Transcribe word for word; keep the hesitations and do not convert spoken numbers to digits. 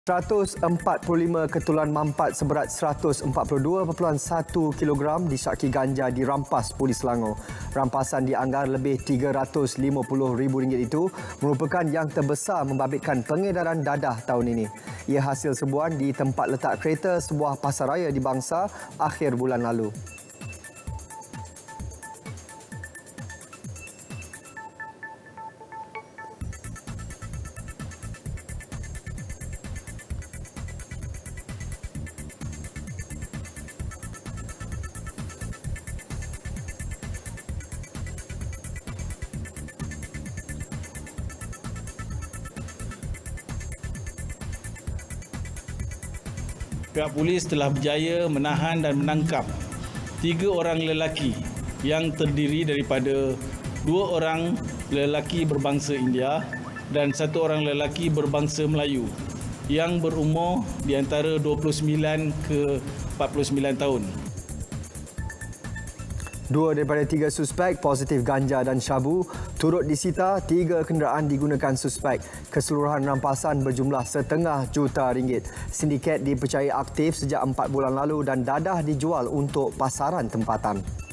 seratus empat puluh lima ketulan mampat seberat seratus empat puluh dua perpuluhan satu kilogram disyaki ganja dirampas Polis Selangor. Rampasan dianggar lebih tiga ratus lima puluh ribu ringgit itu merupakan yang terbesar membabitkan pengedaran dadah tahun ini. Ia hasil serbuan di tempat letak kereta sebuah pasaraya di Bangsa akhir bulan lalu. Pihak polis telah berjaya menahan dan menangkap tiga orang lelaki yang terdiri daripada dua orang lelaki berbangsa India dan satu orang lelaki berbangsa Melayu yang berumur di antara dua puluh sembilan ke empat puluh sembilan tahun. Dua daripada tiga suspek positif ganja dan syabu turut disita. Tiga kenderaan digunakan suspek. Keseluruhan rampasan berjumlah setengah juta ringgit. Sindiket dipercayai aktif sejak empat bulan lalu dan dadah dijual untuk pasaran tempatan.